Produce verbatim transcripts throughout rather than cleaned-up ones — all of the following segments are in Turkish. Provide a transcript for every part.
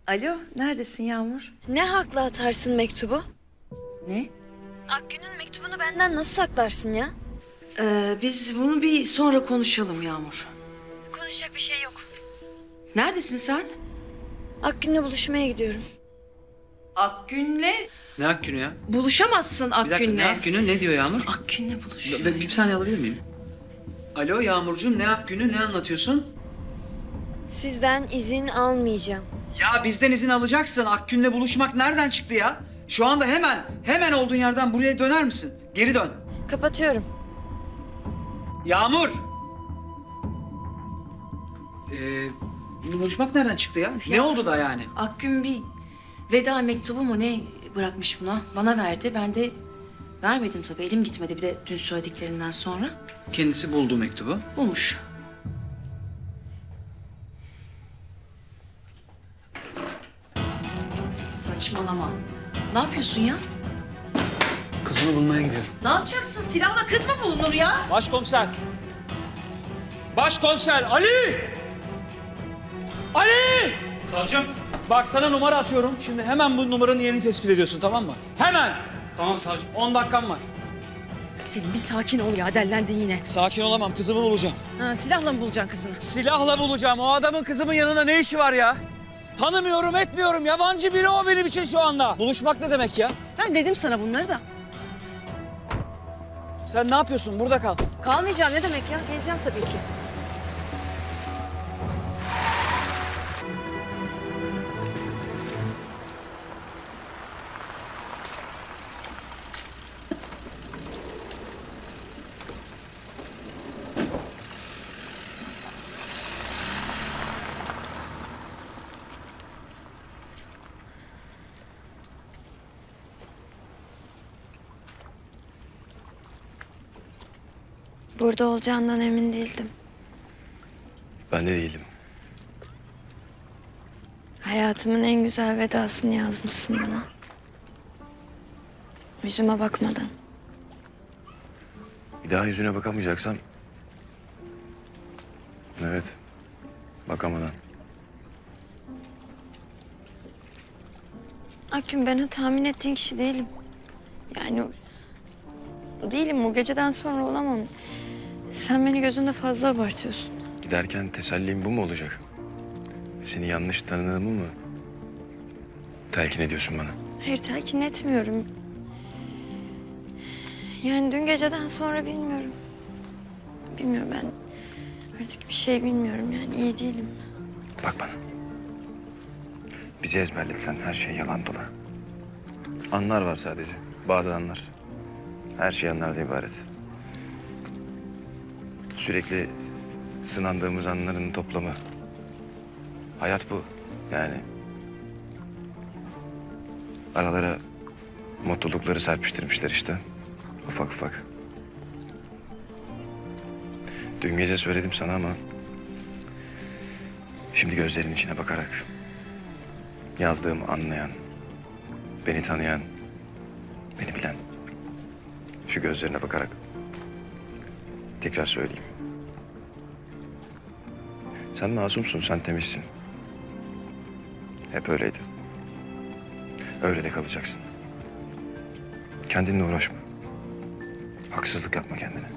Alo, neredesin Yağmur? Ne hakla atarsın mektubu? Ne? Akgün'ün mektubunu benden nasıl saklarsın ya? Ee, biz bunu bir sonra konuşalım Yağmur. Konuşacak bir şey yok. Neredesin sen? Akgün'le buluşmaya gidiyorum. Akgün'le Ne Akgün'ü ya? buluşamazsın Bir dakika, Akgün'le. ne Akgün'ü? Ne diyor Yağmur? Akgün'le buluşuyor. Bir, bir saniye alabilir miyim? Alo Yağmurcuğum, ne Akgün'ü, ne anlatıyorsun? Sizden izin almayacağım. Ya bizden izin alacaksın. Akgün'le buluşmak nereden çıktı ya? Şu anda hemen, hemen olduğun yerden buraya döner misin? Geri dön. Kapatıyorum. Yağmur! Ee, buluşmak nereden çıktı ya? Ne oldu da yani? Akgün bir veda mektubu mu ne bırakmış buna? Bana verdi. Ben de vermedim tabii. Elim gitmedi bir de dün söylediklerinden sonra. Kendisi buldu mektubu. Bulmuş. Saçmalama. Ne yapıyorsun ya? Kızımı bulmaya gidiyorum. Ne yapacaksın? Silahla kız mı bulunur ya? Başkomiser! Başkomiser Ali! Ali! Savcım. Bak sana numara atıyorum. Şimdi hemen bu numaranın yerini tespit ediyorsun, tamam mı? Hemen! Tamam savcım. On dakikam var. Selim bir sakin ol ya, dellendin yine. Sakin olamam, kızımı bulacağım. Ha, silahla mı bulacaksın kızını? Silahla bulacağım. O adamın kızımın yanında ne işi var ya? Tanımıyorum, etmiyorum. Yabancı biri o benim için şu anda. Buluşmak ne demek ya? Ben dedim sana bunları da. Sen ne yapıyorsun? Burada kal. Kalmayacağım ne demek ya? Geleceğim tabii ki. Burada olacağından emin değildim. Ben de değilim. Hayatımın en güzel vedasını yazmışsın bana. Yüzüme bakmadan. Bir daha yüzüne bakamayacaksam... Evet, bakamadan. Akgün, ben o tahmin ettiğin kişi değilim. Yani o- değilim, o geceden sonra olamam. Sen beni gözünde fazla abartıyorsun. Giderken tesellim bu mu olacak? Seni yanlış tanıdığımı mı telkin ediyorsun bana? Hayır, telkin etmiyorum. Yani dün geceden sonra bilmiyorum. Bilmiyorum, ben artık bir şey bilmiyorum, yani iyi değilim. Bak bana. Bizi ezberletilen her şey yalan dolan. Anlar var sadece. Bazı anlar. Her şey anlardan ibaret. Sürekli sınandığımız anların toplamı. Hayat bu. Yani aralara mutlulukları serpiştirmişler işte. Ufak ufak. Dün gece söyledim sana ama... şimdi gözlerinin içine bakarak... yazdığımı anlayan... beni tanıyan... beni bilen... şu gözlerine bakarak... tekrar söyleyeyim. Sen masumsun, sen temizsin. Hep öyleydi. Öyle de kalacaksın. Kendinle uğraşma. Haksızlık yapma kendine.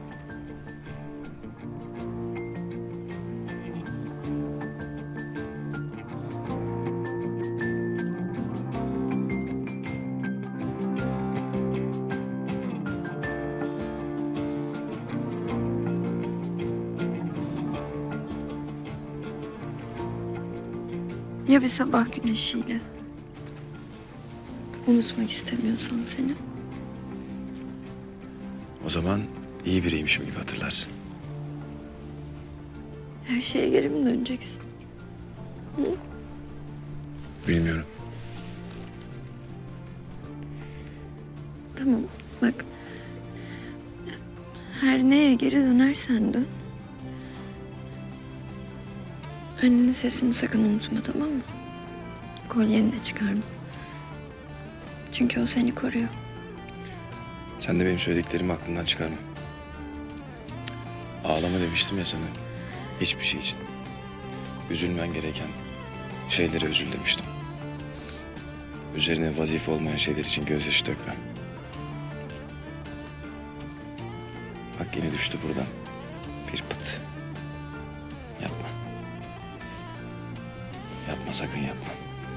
Ya bir sabah güneşiyle? Unutmak istemiyorsam seni. O zaman iyi biriymişim gibi hatırlarsın. Her şeye geri mi döneceksin? Bilmiyorum. Tamam, bak. Her neye geri dönersen dön. Annenin sesini sakın unutma, tamam mı? Kolyeni de çıkarma. Çünkü o seni koruyor. Sen de benim söylediklerimi aklından çıkarma. Ağlama demiştim ya sana. Hiçbir şey için. Üzülmen gereken, Şeylere üzül demiştim. Üzerine vazife olmayan şeyler için gözyaşı dökmem. Bak yine düştü buradan. Bir pıt. Yapma. Yapma, sakın yapma.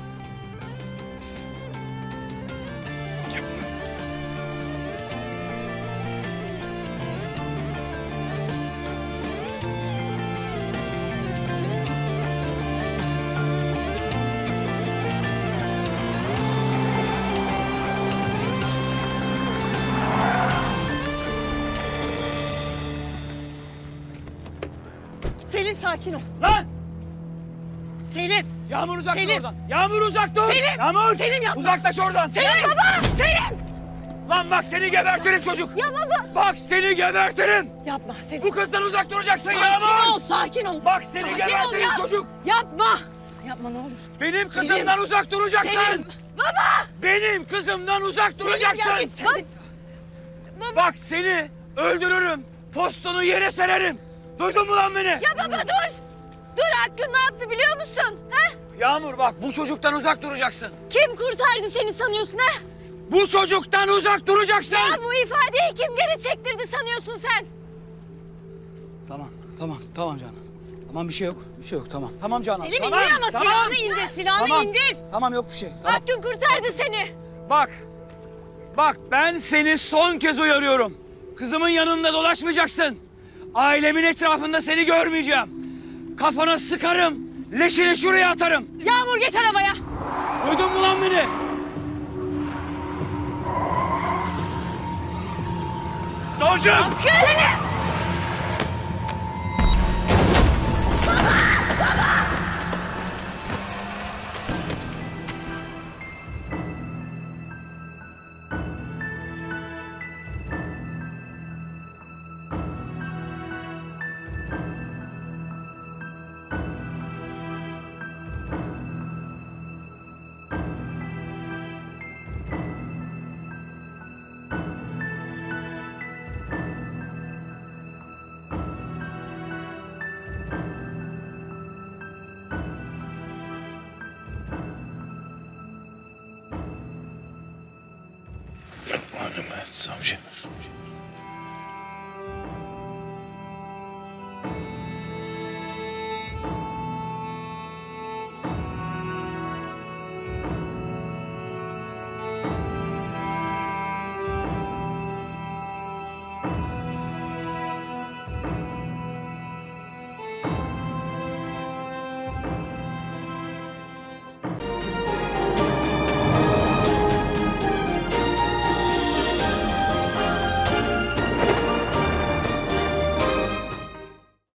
Yapma. Selim sakin ol. Lan! Selim. Yağmur uzak dur Selim. oradan. Yağmur uzak dur. Selim. Yağmur. Selim yapma. Uzaklaş oradan. Selim baba. Selim. Lan bak seni gebertirim çocuk. Ya baba. Bak seni gebertirim. Yapma Selim. Bu kızdan uzak duracaksın Sakin Yağmur. ol, sakin ol. Bak seni Sakin gebertirim ol ya. çocuk. Yapma. Yapma ne olur. Benim kızımdan uzak duracaksın. Selim. Baba. Benim kızımdan uzak duracaksın. Selim ya git. Hadi. Bak seni öldürürüm. Postunu yere sererim. Duydun mu lan beni? Ya baba dur. Dur Hakkın ne yaptı biliyor musun? Ha? Yağmur bak bu çocuktan uzak duracaksın. Kim kurtardı seni sanıyorsun ha? Bu çocuktan uzak duracaksın. Ya bu ifadeyi kim geri çektirdi sanıyorsun sen? Tamam, tamam, tamam Canan. Tamam bir şey yok, bir şey yok tamam. Tamam Canan. Selim tamam, indir ama tamam. silahını indir, silahını Tamam, indir. Tamam yok bir şey. Tamam. Hakkın kurtardı seni. Bak, bak ben seni son kez uyarıyorum. Kızımın yanında dolaşmayacaksın. Ailemin etrafında seni görmeyeceğim. Kafana sıkarım, leşini şuraya atarım. Yağmur geç arabaya. Duydun mu lan beni? Savcım! Aman Mert savcı.